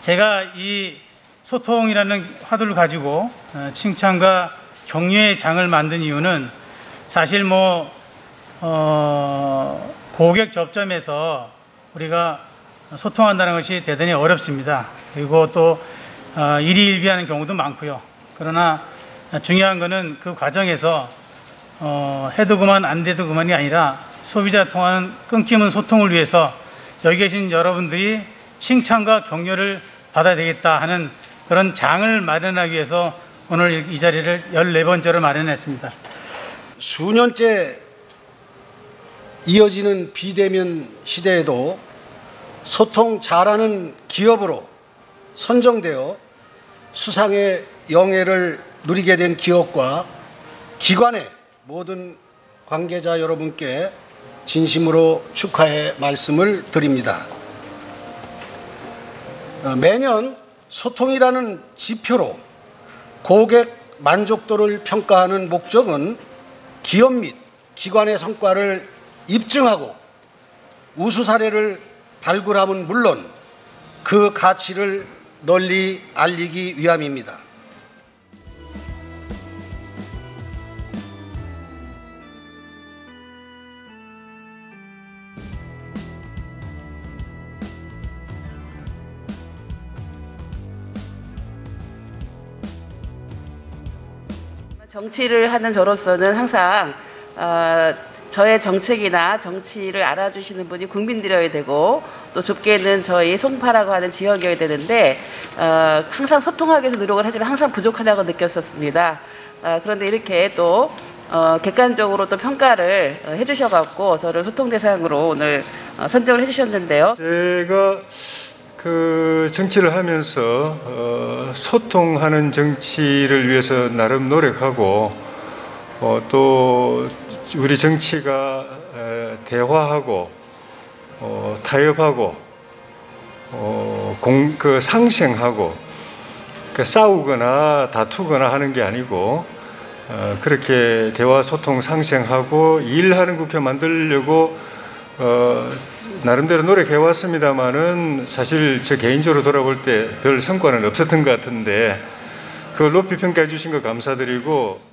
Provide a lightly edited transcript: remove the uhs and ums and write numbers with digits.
제가 이 소통이라는 화두를 가지고 칭찬과 격려의 장을 만든 이유는 사실 고객 접점에서 우리가 소통한다는 것이 대단히 어렵습니다. 그리고 또 일희일비하는 경우도 많고요. 그러나 중요한 것은 그 과정에서 해도 그만 안 돼도 그만이 아니라 소비자 통하는 끊김없는 소통을 위해서 여기 계신 여러분들이 칭찬과 격려를 받아야 되겠다 하는 그런 장을 마련하기 위해서 오늘 이 자리를 14번째로 마련했습니다. 수년째 이어지는 비대면 시대에도 소통 잘하는 기업으로 선정되어 수상의 영예를 누리게 된 기업과 기관의 모든 관계자 여러분께 진심으로 축하의 말씀을 드립니다. 매년 소통이라는 지표로 고객 만족도를 평가하는 목적은 기업 및 기관의 성과를 입증하고 우수 사례를 발굴함은 물론 그 가치를 널리 알리기 위함입니다. 정치를 하는 저로서는 항상 저의 정책이나 정치를 알아주시는 분이 국민들이어야 되고 또 좁게는 저희 송파라고 하는 지역이어야 되는데 항상 소통하기 위해서 노력을 하지만 항상 부족하다고 느꼈었습니다. 그런데 이렇게 또 객관적으로 또 평가를 해주셔갖고 저를 소통 대상으로 오늘 선정을 해주셨는데요. 제가 그 정치를 하면서 소통하는 정치를 위해서 나름 노력하고 또 우리 정치가 대화하고 타협하고 상생하고 싸우거나 다투거나 하는 게 아니고 그렇게 대화 소통 상생하고 일하는 국회 만들려고 나름대로 노력해 왔습니다만은 사실 저 개인적으로 돌아볼 때 별 성과는 없었던 것 같은데 그걸 높이 평가해 주신 거 감사드리고